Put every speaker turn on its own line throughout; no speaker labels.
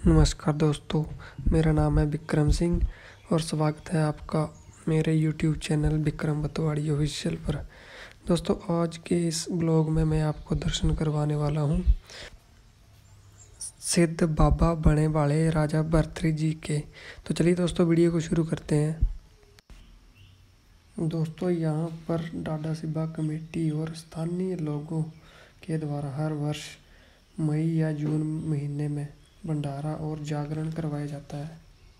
नमस्कार दोस्तों, मेरा नाम है विक्रम सिंह और स्वागत है आपका मेरे YouTube channel Vikram Batwadi official पर। दोस्तों, आज के इस ब्लॉग में मैं आपको दर्शन करवाने वाला हूँ सिद्ध बाबा बने वाले राजा भर्तृहरि जी के। तो चलिए दोस्तों, वीडियो को शुरू करते हैं। दोस्तों, यहाँ पर डाडा सिबा कमेटी और स्थानीय लोगों के द्वारा हर वर्ष मई या जून महीने में भंडारा और जागरण करवाया जाता है।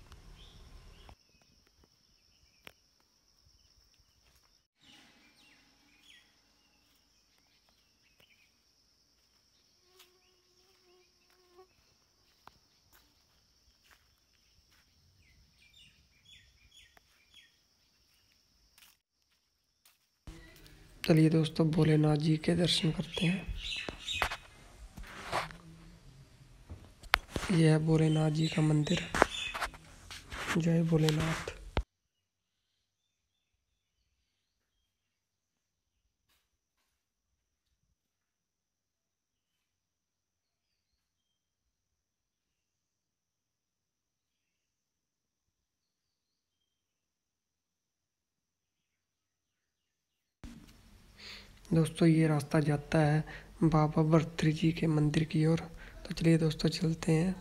चलिए दोस्तों, भोलेनाथ जी के दर्शन करते हैं। यह है भोलेनाथ जी का मंदिर। जय भोलेनाथ। दोस्तों, ये रास्ता जाता है बाबा भर्तृहरि जी के मंदिर की ओर। तो चलिए दोस्तों, चलते हैं।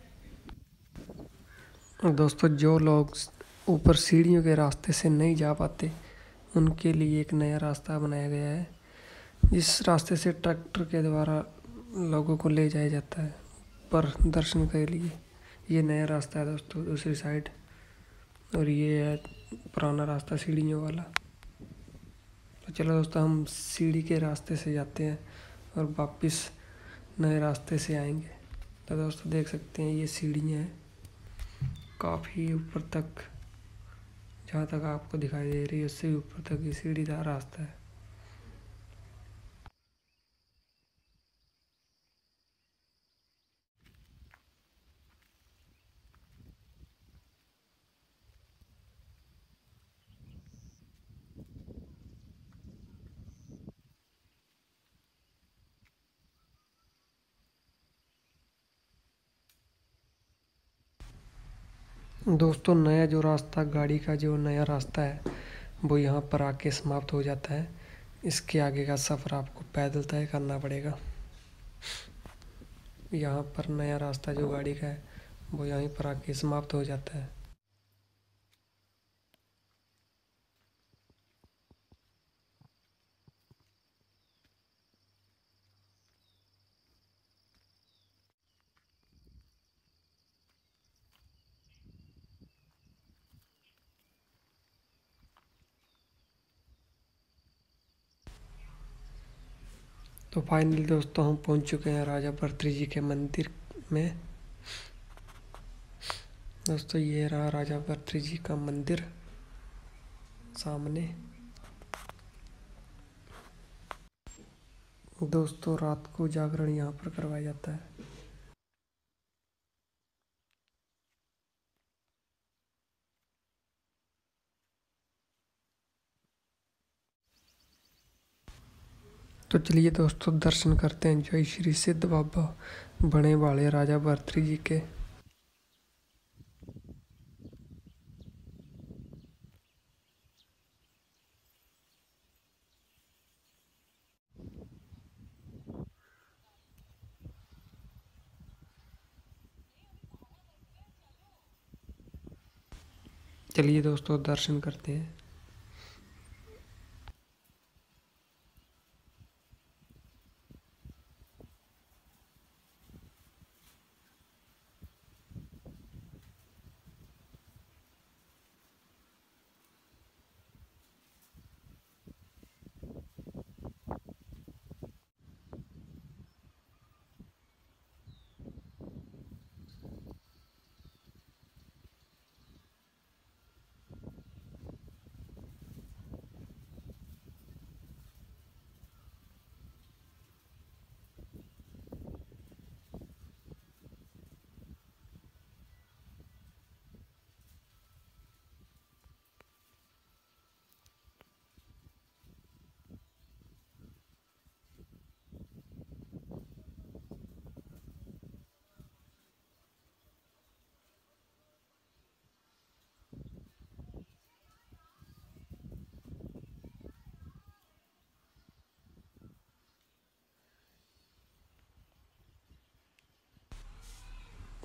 और दोस्तों, जो लोग ऊपर सीढ़ियों के रास्ते से नहीं जा पाते उनके लिए एक नया रास्ता बनाया गया है, जिस रास्ते से ट्रैक्टर के द्वारा लोगों को ले जाया जाता है पर दर्शन के लिए। ये नया रास्ता है दोस्तों, दूसरी साइड। और ये है पुराना रास्ता सीढ़ियों वाला। तो चलो दोस्तों, हम सीढ़ी के रास्ते से जाते हैं और वापस नए रास्ते से आएंगे। तो दोस्तों, देख सकते हैं ये सीढ़ियाँ हैं काफ़ी ऊपर तक। जहाँ तक आपको दिखाई दे रही है उससे भी ऊपर तक ये सीढ़ीदार रास्ता है। दोस्तों, नया जो रास्ता, गाड़ी का जो नया रास्ता है वो यहाँ पर आके समाप्त हो जाता है। इसके आगे का सफ़र आपको पैदल तय करना पड़ेगा। यहाँ पर नया रास्ता जो गाड़ी का है वो यहीं पर आके समाप्त हो जाता है। तो फाइनली दोस्तों, हम पहुँच चुके हैं राजा भर्तृहरि जी के मंदिर में। दोस्तों, ये रहा राजा भर्तृहरि जी का मंदिर सामने। दोस्तों, रात को जागरण यहाँ पर करवाया जाता है। तो चलिए दोस्तों, दर्शन करते हैं जय श्री सिद्ध बाबा बने वाले राजा भर्तृहरि जी के। चलिए दोस्तों, दर्शन करते हैं।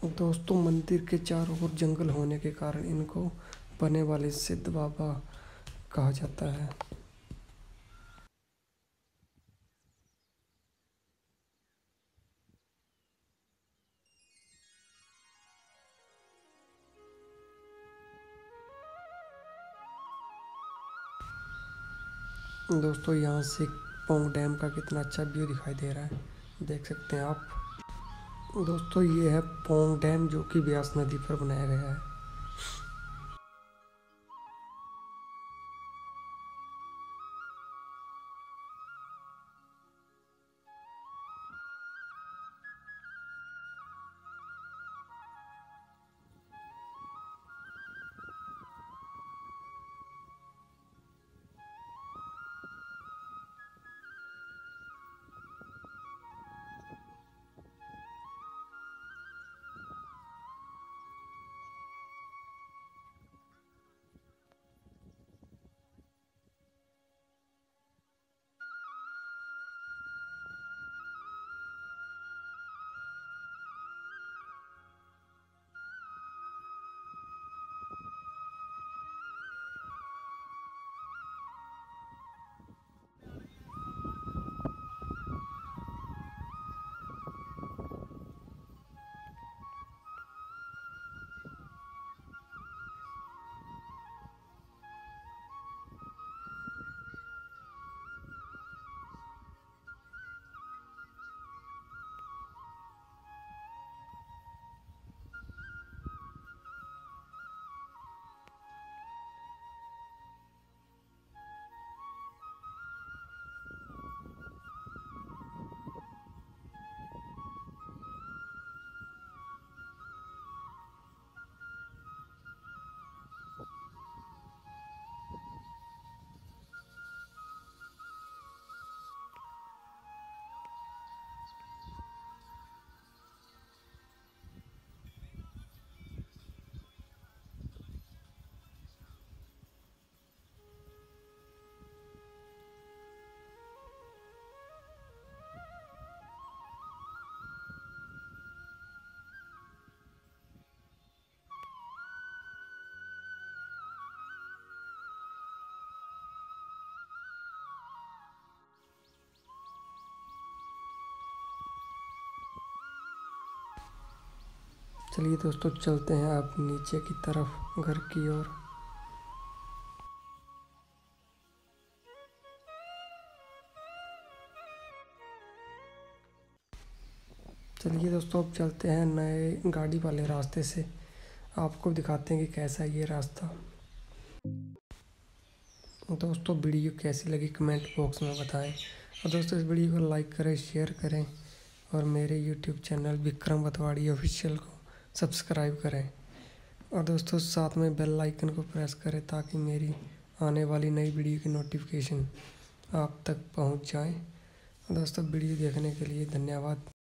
दोस्तों मंदिर के चारों ओर जंगल होने के कारण इनको बने वाले सिद्ध बाबा कहा जाता है। दोस्तों यहाँ से पौंग डैम का कितना अच्छा व्यू दिखाई दे रहा है, देख सकते हैं आप। दोस्तों ये है पौंग डैम जो कि ब्यास नदी पर बनाया गया है। चलिए दोस्तों चलते हैं आप नीचे की तरफ घर की ओर। चलिए दोस्तों अब चलते हैं नए गाड़ी वाले रास्ते से, आपको दिखाते हैं कि कैसा है ये रास्ता। दोस्तों वीडियो कैसी लगी कमेंट बॉक्स में बताएं, और दोस्तों इस वीडियो को लाइक करें, शेयर करें, और मेरे YouTube channel Vikram Watwadi official को सब्सक्राइब करें, और दोस्तों साथ में बेल आइकन को प्रेस करें ताकि मेरी आने वाली नई वीडियो की नोटिफिकेशन आप तक पहुंच जाए। दोस्तों वीडियो देखने के लिए धन्यवाद।